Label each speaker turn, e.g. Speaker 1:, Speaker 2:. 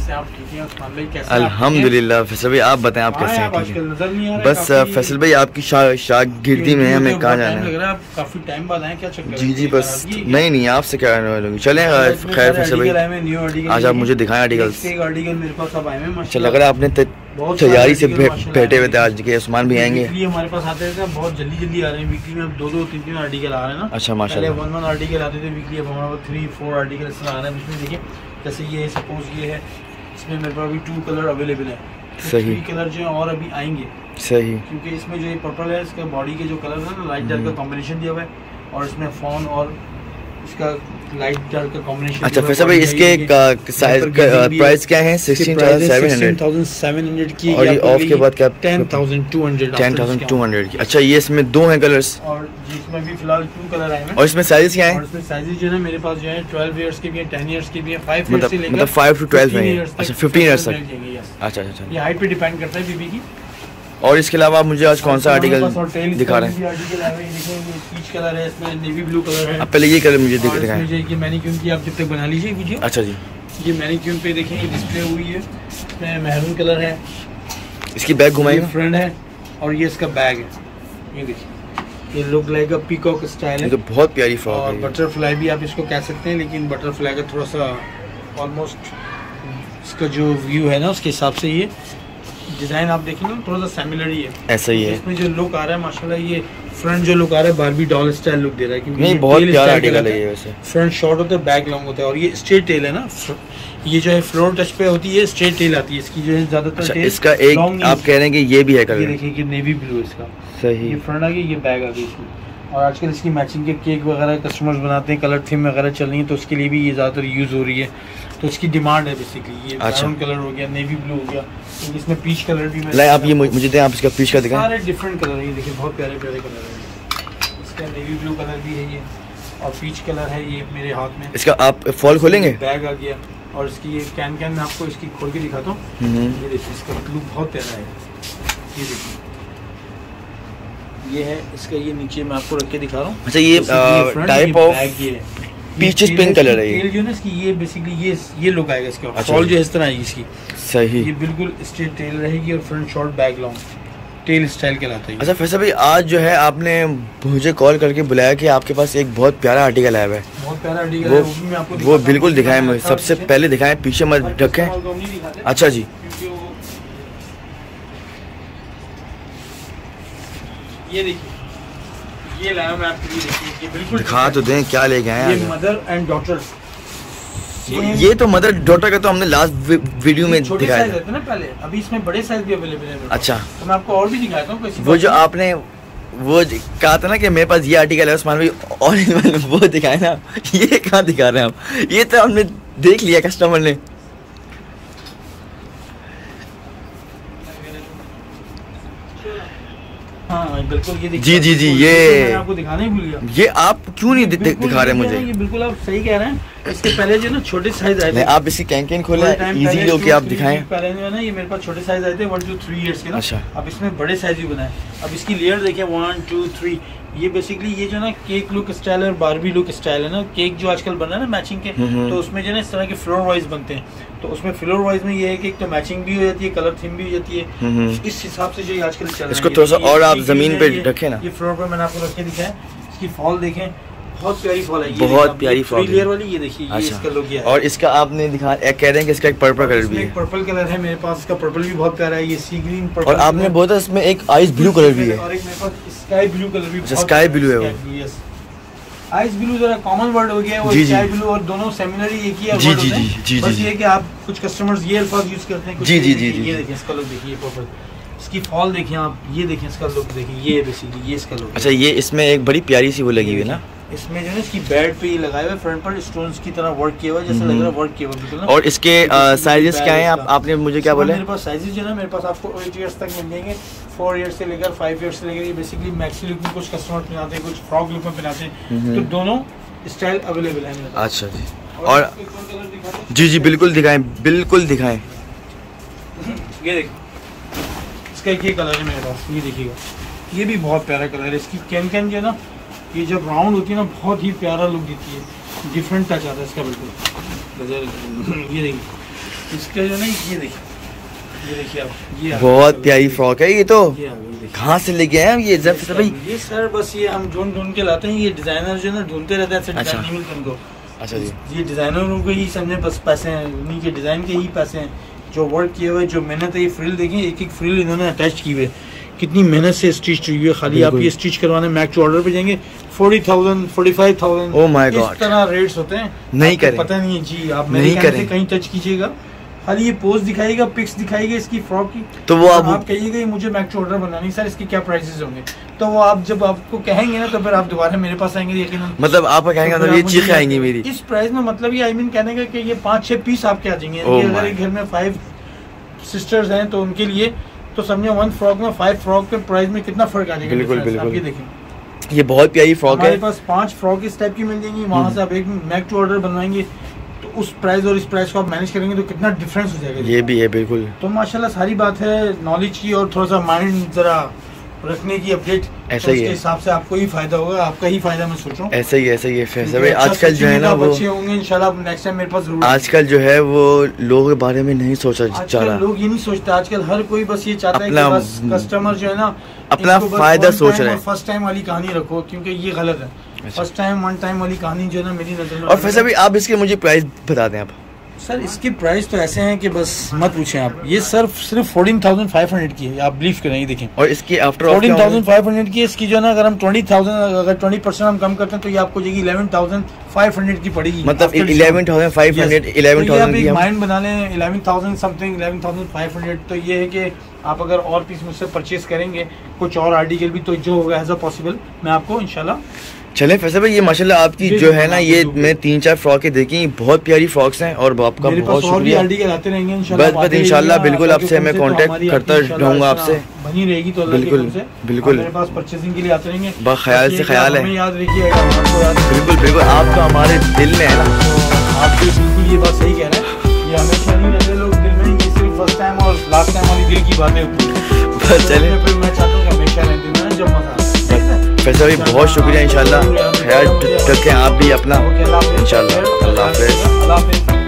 Speaker 1: कैसे आप ठीक हैं उस्मान भाई? कैसे
Speaker 2: अल्हम्दुलिल्लाह। फैसल भाई आप बताएं, आप कैसे हैं? ठीक है।
Speaker 1: नजर नहीं आ रहा
Speaker 2: बस फैसल भाई आपकी शागिर्दी में हमें कहाँ जाना है?
Speaker 1: लग रहा है आप काफी टाइम बाद आए, क्या चक्कर?
Speaker 2: जी बस नहीं आपसे क्या लोग चले। खैर फैसल भाई आज आप मुझे दिखाएं आर्टिकल्स।
Speaker 1: आर्टिकल मेरे पास अब आए हैं।
Speaker 2: अच्छा लग रहा है आपने तैयारी से बैठे हुए थे आज के। उस्मान भी आएंगे
Speaker 1: हमारे पास आते थे, बहुत जल्दी आ रहे हैं। वीकली में अब 2-3 आर्टिकल आ रहे हैं ना।
Speaker 2: अच्छा माशाल्लाह।
Speaker 1: 1 आर्टिकल आते थे वीकली, अब हमारे 3-4 आर्टिकल इस तरह आ रहे हैं। इसमें देखिए जैसे ये सपोज ये है, इसमें मेरे पास अभी 2 कलर अवेलेबल है।
Speaker 2: सही
Speaker 1: 3 कलर जो है और अभी आएंगे।
Speaker 2: सही,
Speaker 1: क्योंकि इसमें जो ये पर्पल है इसका बॉडी के जो कलर है ना लाइट डार्क का कॉम्बिनेशन दिया हुआ है, और इसमें फोन और इसका लाइट डार्क का कॉम्बिनेशन।
Speaker 2: अच्छा फैसल भाई इसके साइज प्राइस क्या है?
Speaker 1: 16,700 की,
Speaker 2: और ये ऑफ के बाद क्या?
Speaker 1: 10,200
Speaker 2: की। अच्छा ये इसमें 2 हैं कलर्स,
Speaker 1: और जिसमें भी फिलहाल 2 कलर आए हैं।
Speaker 2: और इसमें साइजेस क्या हैं?
Speaker 1: और इसमें साइजेस जो है मेरे पास जो है 12 इयर्स के भी हैं, 10 इयर्स के भी हैं, 5 इयर्स से लेकर
Speaker 2: मतलब 5 to 12 में। अच्छा 15 इयर्स तक। अच्छा अच्छा।
Speaker 1: ये हाइट पे डिपेंड करता है बीबी की।
Speaker 2: और इसके अलावा आप मुझे आज कौन सा आर्टिकल दिखा रहे हैं?
Speaker 1: पीच कलर है, इसमें नेवी ब्लू कलर है।
Speaker 2: अब पहले ये कलर मुझे दिखाएं।
Speaker 1: ये मैनीक्यून की आप जब तक बना लीजिए वीडियो।
Speaker 2: अच्छा जी।
Speaker 1: ये मैनीक्यून पे देखें ये डिस्प्ले हुई है, इसमें मैरून कलर है।
Speaker 2: इसकी बैग घुमाएंगे,
Speaker 1: फ्रंट है, और ये इसका बैग है। ये देखिए ये look like a peacock style है।
Speaker 2: ये तो बहुत प्यारी फ्रॉक है।
Speaker 1: और बटरफ्लाई भी आप इसको कह सकते हैं, लेकिन बटरफ्लाई का थोड़ा सा ऑलमोस्ट इसका जो व्यू है ना उसके हिसाब से ये डिजाइन आप देखेंगे थोड़ा सा सिमिलर ही है।
Speaker 2: ऐसा ही है।
Speaker 1: इसमें जो लुक आ रहा है माशाल्लाह, ये फ्रंट जो लुक आ रहा है बारबी डॉल स्टाइल लुक दे रहा है। क्योंकि
Speaker 2: नहीं बहुत प्यारा आर्टिकल है ये। वैसे
Speaker 1: फ्रंट शॉर्ट होता है, बैक लॉन्ग होता है, और ये स्ट्रेट टेल है ना। ये जो है फ्लोर टच पे होती है, स्ट्रेट टेल आती है इसकी जो है ज्यादातर।
Speaker 2: अच्छा, इसका एक आप कह रहे हैं कि ये भी है कलर?
Speaker 1: ये देखिए कि नेवी ब्लू है इसका।
Speaker 2: सही।
Speaker 1: ये फ्रंट आ गई, ये बैक आ गई इसमें। और आजकल इसकी मैचिंग के केक वगैरह कस्टमर्स बनाते हैं, कलर थीम वगैरह चल रही है, तो उसके लिए भी ये ज़्यादातर यूज़ हो रही है। तो इसकी डिमांड है बेसिकली। ये मैरून कलर हो गया, नेवी ब्लू हो गया, तो इसमें पीच कलर भी
Speaker 2: मैं आप ये मुझे दें, आप इसका पीच का दिखाएं।
Speaker 1: सारे डिफरेंट कलर है, ये देखिए बहुत प्यारे प्यारे कलर है। इसका नेवी ब्लू कलर भी है ये, और पीच कलर है ये मेरे हाथ में।
Speaker 2: इसका आप फॉल खोलेंगे?
Speaker 1: बैग आ गया, और इसकी ये कैन मैं आपको इसकी खोल के दिखाता हूँ। ये देखिए इसका लुक बहुत प्यारा है। ये देखिए ये है इसका, ये नीचे मैं आपको रख के दिखा रहा हूँ।
Speaker 2: अच्छा ये type of peaches pink colour है ये।
Speaker 1: जो है ना इसकी ये बेसिकली ये लुक आएगा इसका। अच्छा, फॉल जो है इस तरह आएगी इसकी।
Speaker 2: सही।
Speaker 1: ये बिल्कुल स्ट्रेट टेल रहेगी, और front short back long tail style कहलाता है।
Speaker 2: अच्छा फैसल भाई आज जो है आपने मुझे कॉल करके बुलाया कि आपके पास एक बहुत प्यारा आर्टिकल आया है।
Speaker 1: बहुत प्यारा आर्टिकल है, वो भी मैं आपको
Speaker 2: वो बिल्कुल दिखाएं मुझे। सबसे पहले दिखाएं, पीछे मत ढकें। अच्छा जी।
Speaker 1: ये देखिए ये लाया मैं आपके लिए, देखिए ये बिल्कुल
Speaker 2: दिखा तो दें क्या ले गए हैं।
Speaker 1: ये मदर एंड डॉटर।
Speaker 2: ये तो मदर डॉटर का तो हमने लास्ट वीडियो में दिखाया था
Speaker 1: ना पहले। अभी इसमें बड़े साइज भी अवेलेबल है। अच्छा तो मैं आपको और भी दिखाता हूँ।
Speaker 2: वो जो आपने वो कहा था ना कि मेरे पास ये आर्टिकल है उस्मान भाई, और वो दिखाए ना। ये कहाँ दिखा रहे हैं आप? ये तो हमने देख लिया कस्टमर ने।
Speaker 1: हाँ बिल्कुल ये
Speaker 2: जी जी जी। ये
Speaker 1: आपको दिखाना ही भूल गया।
Speaker 2: ये आप क्यों नहीं दिखा रहे मुझे?
Speaker 1: ये बिल्कुल आप सही कह रहे हैं। इसके पहले जो ना छोटे साइज आए थे।
Speaker 2: आप इसकी कैन खोले इजीली होके आप दिखाएं।
Speaker 1: पहले जो है ना ये मेरे पास छोटे साइज आए थे 1 to 3 इयर्स के ना।
Speaker 2: अच्छा।
Speaker 1: अब इसमें बड़े साइज भी बनाए। अब इसकी लेयर देखिए 1 2 3। ये बेसिकली ये जो ना केक लुक स्टाइल और बारबी लुक स्टाइल है ना। केक जो आजकल बना है ना मैचिंग के, तो उसमें जो ना इस तरह के फ्लोर वाइज बनते हैं। तो उसमें फ्लोर वाइज में ये है कि एक तो मैचिंग भी हो जाती है, कलर थीम भी हो जाती है। इस हिसाब से जो आजकल चल रहा है।
Speaker 2: इसको थोड़ा सा और आप जमीन पे रखें ना।
Speaker 1: ये फ्लोर पर मैंने आपको रख के दिखाया। इसकी फॉल देखें, बहुत प्यारी फॉल है।
Speaker 2: बहुत प्यारी फॉल
Speaker 1: लेयर वाली। ये देखिए ये इसका लुक है।
Speaker 2: और इसका आपने दिखा कह रहे हैं कि इसका एक पर्पल कलर भी है।
Speaker 1: पर्पल कलर है मेरे पास। इसका पर्पल भी बहुत प्यारा है। ये सी ग्रीन पर्पल।
Speaker 2: और आपने बोला इसमें एक आइस ब्लू कलर भी है।
Speaker 1: और एक मेरे पास स्काई ब्लू कलर भी।
Speaker 2: स्काई ब्लू है वो।
Speaker 1: आइस ब्लू जरा कॉमन वर्ड हो गया है। वो स्काई ब्लू और दोनों सेमिनरी एक ही है।
Speaker 2: जी जी जी जी।
Speaker 1: बस ये कि आप कुछ कस्टमर्स ये अल्फाज यूज करते हैं।
Speaker 2: जी जी जी।
Speaker 1: ये देखिए इसका लुक देखिए पर्पल। इसकी फॉल देखिए आप, ये देखिए इसका लुक देखिए। ये बेसिकली ये इसका लुक।
Speaker 2: अच्छा ये इसमें एक बड़ी प्यारी सी वो लगी हुई है ना।
Speaker 1: इसमें जो है इसकी बेड पे ये लगाए हुए फ्रंट पर स्टोन्स की तरह वर्क किया हुआ है, जैसे लग रहा है वर्क किया हुआ बिल्कुल ना।
Speaker 2: और इसके साइजेस क्या हैं? आपने मुझे क्या बोला?
Speaker 1: मेरे पास साइजेस जो है मेरे पास आपको 8 इयर्स तक मिल जाएंगे। 4 इयर्स से लेकर 5 इयर्स से लेकर। ये बेसिकली मैक्सी लुक में कुछ कस्टमर पहनाते हैं, कुछ फ्रॉक लुक में पहनाते हैं, तो दोनों स्टाइल अवेलेबल है मेरे पास।
Speaker 2: अच्छा जी। और जी जी बिल्कुल दिखाएं, बिल्कुल दिखाएं।
Speaker 1: ये देखिए इसका एक ये कलर है मेरे पास। ये देखिएगा ये भी बहुत प्यारा कलर है। इसकी कैन जो है ना, ये जब राउंड होती है ना बहुत ही प्यारा लुक देती है। डिफरेंट टच आता है इसका बिल्कुल। ये देखिए इसके जो ना ये देखिए आप, ये
Speaker 2: बहुत प्यारी फ्रॉक है ये तो।
Speaker 1: ये आ गई, देखिए।
Speaker 2: कहाँ से लेके आए हम ये जब भाई?
Speaker 1: ये सर बस ये हम ढूंढ के लाते हैं, ये डिजाइनर जो है ना ढूंढते रहते हैं, ऐसे
Speaker 2: अच्छा।
Speaker 1: डिजाइन नहीं मिलते उनको।
Speaker 2: अच्छा जी।
Speaker 1: ये डिजाइनरों को ही समझे बस पैसे हैं, उन्हीं के डिजाइन के ही पैसे हैं, जो वर्क किए हुए, जो मेहनत है। ये फ्रिल देखें, एक फ्रिल इन्होंने अटैच की हुई है, कितनी मेहनत से स्टिच हुई है। खाली आप ये स्टिच करवाने मैक टू ऑर्डर पे जाएंगे 40,000 45,000
Speaker 2: Oh my God।
Speaker 1: इस तरह रेट्स होते हैं।
Speaker 2: नहीं
Speaker 1: आपको
Speaker 2: करें,
Speaker 1: पता नहीं है जी, आप
Speaker 2: नहीं
Speaker 1: मेरे कहने से
Speaker 2: करें।
Speaker 1: कहीं टच कीजिएगा, खाली ये पोस्ट दिखाएगा, पिक्स दिखाएगा इसकी फ्रॉक की,
Speaker 2: तो वो
Speaker 1: आप कहिएगा ये मुझे मैक टू ऑर्डर बनानी सर, इसके क्या प्राइसेस होंगे, तो वो आप जब आपको कहेंगे ना तो फिर आप दोबारा मेरे पास आएंगे यकीनन।
Speaker 2: मतलब आप कहेंगे
Speaker 1: तो
Speaker 2: मतलब ये चीखें आएंगी मेरी
Speaker 1: इस प्राइस में, मतलब ये आई मीन कहने का कि ये 5-6 पीस आपके आ जाएंगे।
Speaker 2: Oh
Speaker 1: अगर
Speaker 2: my।
Speaker 1: एक घर में 5 सिस्टर्स हैं तो उनके लिए तो समझे 1 फ्रॉक में 5 फ्रॉक के प्राइस में कितना फर्क आ जाएगा।
Speaker 2: बिल्कुल,
Speaker 1: difference।
Speaker 2: बिल्कुल।
Speaker 1: आप ये देखें,
Speaker 2: ये बहुत प्यारी फ्रॉक
Speaker 1: हमारे
Speaker 2: है।
Speaker 1: पास 5 फ्रॉक इस टाइप की मिल जाएंगी, वहाँ से आप एक मैक टू ऑर्डर बनवाएंगे तो उस प्राइस और इस प्राइस को आप मैनेज करेंगे तो कितना डिफरेंस हो जाएगा।
Speaker 2: ये भी है बिल्कुल।
Speaker 1: तो माशाल्लाह सारी बात है नॉलेज की और थोड़ा सा माइंड जरा रखने की अपडेट,
Speaker 2: ऐसा
Speaker 1: तो
Speaker 2: ही
Speaker 1: उसके
Speaker 2: है।
Speaker 1: हिसाब से आपको ही फायदा होगा, आपका ही फायदा मैं सोच रहा हूँ।
Speaker 2: ऐसा ही है फैसला भाई।
Speaker 1: अच्छा
Speaker 2: आजकल जो है ना वो,
Speaker 1: बच्चे होंगे इंशाल्लाह नेक्स्ट टाइम मेरे पास जरूर।
Speaker 2: आजकल जो है वो लोगों के बारे में नहीं सोचा जा
Speaker 1: आजकल
Speaker 2: रहा,
Speaker 1: लोग ये नहीं सोचते, आजकल हर कोई बस ये चाहता है कि
Speaker 2: अपना
Speaker 1: बस कस्टमर जो है ना
Speaker 2: अपना
Speaker 1: इनको बस
Speaker 2: फायदा
Speaker 1: one
Speaker 2: सोच
Speaker 1: time
Speaker 2: रहे
Speaker 1: और
Speaker 2: हैं।
Speaker 1: फर्स्ट टाइम वाली कहानी रखो, क्योंकि ये गलत है।
Speaker 2: अच्छा।
Speaker 1: फर्स्ट टाइम वन टाइम वाली कहानी जो है ना मेरी नजर में।
Speaker 2: और फैसला भाई आप इसके मुझे प्राइस बता दें आप।
Speaker 1: सर इसके प्राइस तो ऐसे हैं कि बस मत पूछें आप, ये सिर्फ 14,500 की है, आप बिलीव करें। ये देखें
Speaker 2: और इसकी आफ्टर
Speaker 1: 14,500 की, इसकी जो है ना अगर हम 20,000 अगर 20% हम कम करते हैं तो ये आपको जाएगी 11,500 की पड़ेगी।
Speaker 2: मतलब
Speaker 1: After
Speaker 2: 11,500
Speaker 1: Yes।
Speaker 2: 11,000
Speaker 1: तो ये आप
Speaker 2: की
Speaker 1: एक
Speaker 2: हम-
Speaker 1: माइंड बना लें 11,000 समथिंग 11,500। तो ये है कि आप अगर और पीस मुझसे परचेज करेंगे कुछ और आर्टिकल भी तो जो होगा एज अ पॉसिबल मैं आपको इंशाल्लाह।
Speaker 2: चले फैसल भाई, ये माशाल्लाह आपकी
Speaker 1: जी,
Speaker 2: जो
Speaker 1: जी,
Speaker 2: है ना
Speaker 1: जी,
Speaker 2: ये
Speaker 1: जी।
Speaker 2: मैं 3-4 फ्रॉकें देखी, बहुत प्यारी फ्रॉक्स हैं और आपका
Speaker 1: मेरे
Speaker 2: बहुत
Speaker 1: पास और भी
Speaker 2: शुक्रिया।
Speaker 1: आर्टिकल आते रहेंगे इंशाल्लाह।
Speaker 2: बस
Speaker 1: आते
Speaker 2: इंशाल्लाह
Speaker 1: रहिएगा,
Speaker 2: बिल्कुल
Speaker 1: ताकि
Speaker 2: आपसे मैं
Speaker 1: तुमसे तो
Speaker 2: कांटेक्ट
Speaker 1: हमारी
Speaker 2: करता
Speaker 1: आपकी इंशाल्लाह
Speaker 2: रहूंगा
Speaker 1: इस तरह
Speaker 2: आपसे।
Speaker 1: बनी रहेगी तो अल्लाह के
Speaker 2: बिल्कुल,
Speaker 1: हुक्म से
Speaker 2: बिल्कुल।
Speaker 1: आप मेरे पास परचेजिंग के लिए आते रहेंगे।
Speaker 2: बस ख्याल से
Speaker 1: बस ये
Speaker 2: ख्याल है।
Speaker 1: हमें याद रखिएगा, आपको याद रखिएगा।
Speaker 2: बिल्कुल बिल्कुल, आप तो हमारे दिल में है ना।
Speaker 1: तो आप बिल्कुल ये बात सही कह रहे हैं, ये हमेशा नहीं रहते लोग दिल में, ये सिर्फ फर्स्ट टाइम और लास्ट टाइम वाली दिल की बातें होती हैं।
Speaker 2: बस चले
Speaker 1: फिर मैं चाहता हूँ कि हमेशा रहते हैं ना जब मजा आता है।
Speaker 2: फैसल भाई, बहुत शुक्रिया। इंशाल्लाह ख्याल रखें आप भी अपना।
Speaker 1: ओके, अल्लाह हाफिज़।
Speaker 2: इंशाल्लाह, अल्लाह हाफिज़।
Speaker 1: अल्लाह हाफिज़।